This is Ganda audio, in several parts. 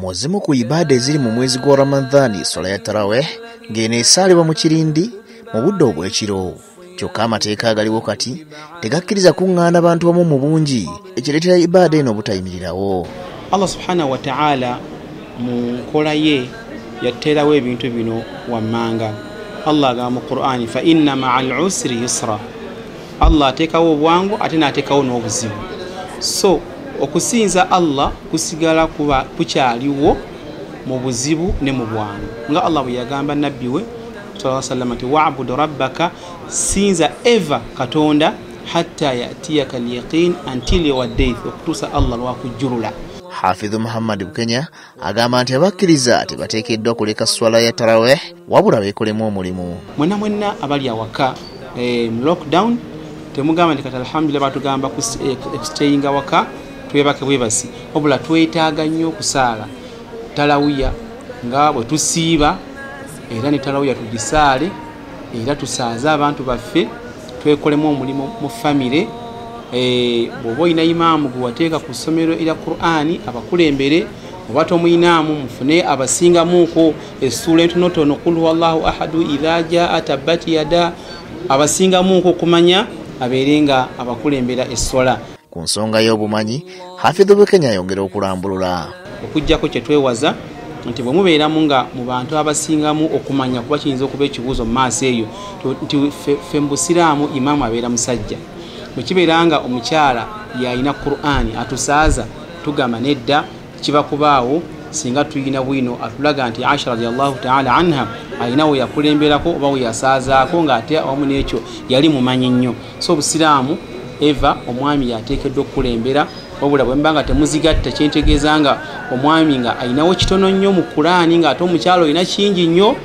muzimu ku ibada eziri mu mwezi gwa Ramadhani swala ya tarawih ngene esalibwa mu kirindi mu budde obw'ekiro. Kyokka amateeka agaliwo kati tegakkiriza kuŋŋaana abantu wamu mu bungi ekireetera ibada eno obutayimirirawo. Allah subhanahu wa ta'ala mu nkola ye yateerawo ebintu bino wammanga. Allah agamba mu Qur'ani fa inna ma'al usri yusra. Allah ateekawo obwangu ate n'ateekawo n'obuzibu. So okusinza Allah kusigala kuba kukyaliwo mu buzibu ne mu bwangu. Nga Allah bwe yagamba nabbi we sallallahu alaihi wasallam ati wa'budu rabbaka, sinza eva katonda hatta yatiyaka al-yaqin, until your death, okutuusa Allah lwakujjulula. Hafidhu Muhammad Bukenya agamba nti abakkiriza tebateekeddwa kuleka swala ya tarawih wabula beekolemu omulimu. Mwenna abali awaka mu lockdown temugamba nti kati alhamdulillah batugamba stayinga waka twebake bwebasi, wabula twetaaga nnyo okusaala talawuya nga bwe tusiiba, era ne talawuya tugisaale, era tusaaze abantu baffe, twekolemu omulimu mu famire. Bw'oba olina imaamu gwe wateeka ku ssomero erya Qur'ani, abakulembere oba tomuyinaamu mufune abasingamuuko essuula entonotono qul huwallahu ahadu idha jaa tabbat yada, abasingamuuko okumanya abeere nga abakulembera essola. Ku nsonga y'obumanyi, Hafidhu Bukenya ayongera okulambulula. Okujjako kye twewaza nti bwe mubeeramu nga mu bantu abasingamu okumanya, kuba kiyinza okuba ekibuuzo mu maaso eyo nti ffe mu Busiraamu imaamu abeera musajja. Bwe kibeera nga omukyala yalina Qur'ani atusaaza, tugamba nedda kiba kubaawo singa tuyina bwino atulaga nti Aisha radiyallahu ta'ala anha alina we yakulemberako oba we yasaazaako ng'ate awamu n'ekyo yali mumanyi nnyo. So Obusiraamu eva omwami yateekeddwa okukulembera, wabula bwe mba nga temuzigatta kyentegeeza nga omwami nga alinawo kitono nnyo mu Qur'ani ng'ate omukyala olina kingi nnyo,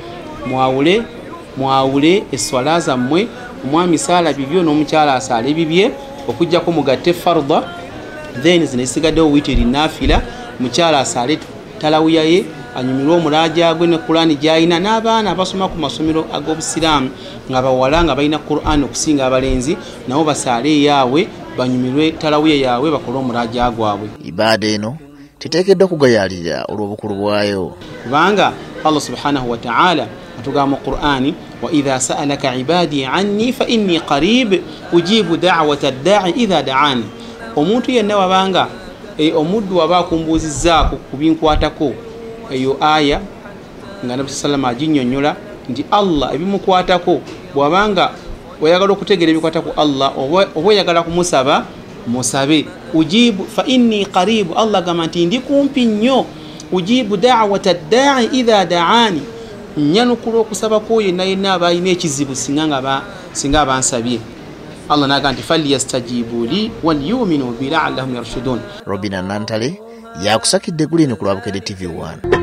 mwawule esswala zammwe. Omwami saala bibyo n'omukyala asaala ebibye, okujjako mugatte farda, then zinesigaddewo witiri nafila, mukyala asaale talawuya ye, anyumirwe omulaaja gwe ne Qur'ani gy'alina, n'abaana abasoma ku masomero ag'Obusiraamu nga bawala nga balina Qur'ani okusinga abalenzi nabo basaale eyaabwe, banyumirwe talawuya yaabwe, bakole omulaaja gwabwe. Ibada eno teteekeddwa kugayaalira olw'obukulu bwayo, kubanga Allah subhanahu wa ta'ala atugamba mu Qur'ani wa idha sa'alaka ibadi anni fa inni qarib ujibu da'wata ad-da'i idha da'ani. Omuntu yenna wabanga omuddu waba akumbuuzizzaako ku binkwatako eyo aya nga Nabi sallallahu aginnyonnyola nti Allah ebimukwatako, bwabanga oyagala okutegeera ebikwata ku Allah oba oyagala kumusaba musabe. Ujibu fa inni qarib, Allah gamba nti ndi kumpi nnyo. Ujibu da'wata ad-da'i idha da'ani, nyanukula okusaba kwoyo yenna aba alina ekizibu singa abansabye. Allah n'agamba nti falyastajibu li walyuminu bi la'allahum yarshudun. Robina Nantale yakusakidde gulino ku lwa Bukedde TV 1.